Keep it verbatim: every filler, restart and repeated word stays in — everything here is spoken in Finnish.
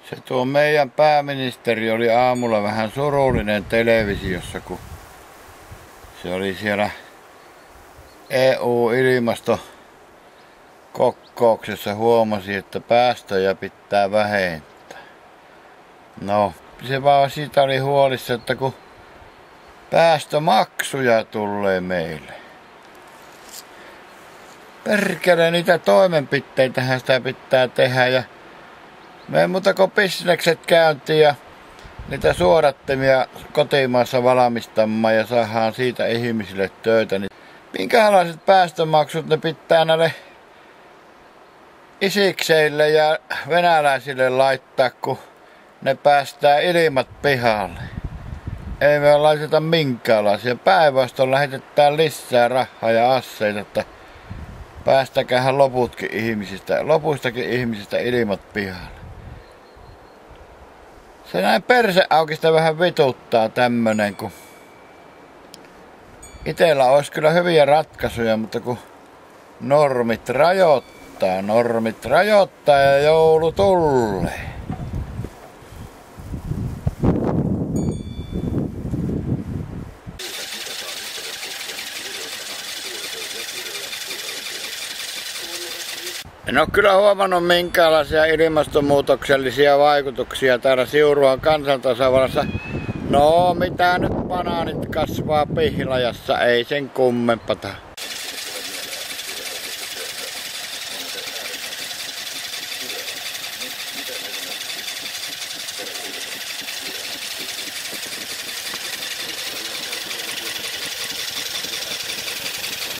Se tuo meidän pääministeri oli aamulla vähän surullinen televisiossa, kun se oli siellä E U-ilmastokokouksessa, huomasi, että päästöjä pitää vähentää. No, se vaan siitä oli huolissa, että kun päästömaksuja tulee meille. Perkele, niitä toimenpiteitähän sitä pitää tehdä ja me ei muuta kuin bisnekset käyntiin ja niitä suodattimia kotimaassa valmistamaan ja saadaan siitä ihmisille töitä. Niin minkälaiset päästömaksut ne pitää näille isikseille ja venäläisille laittaa, kun ne päästää ilmat pihalle? Ei me laiteta minkäänlaisia. Päinvastoin lähetetään lisää rahaa ja asseita, että päästäkähän loputkin ihmisistä, lopuistakin ihmisistä ilmat pihalle. Se näin perseaukista vähän vituttaa tämmönen, kun itellä olisi kyllä hyviä ratkaisuja, mutta kun normit rajoittaa, normit rajoittaa ja joulu tulee. En ole kyllä huomannut minkäänlaisia ilmastonmuutoksellisia vaikutuksia täällä Siuruan kansantasavallassa. No, mitä nyt banaanit kasvaa Pihlajassa, ei sen kummempata.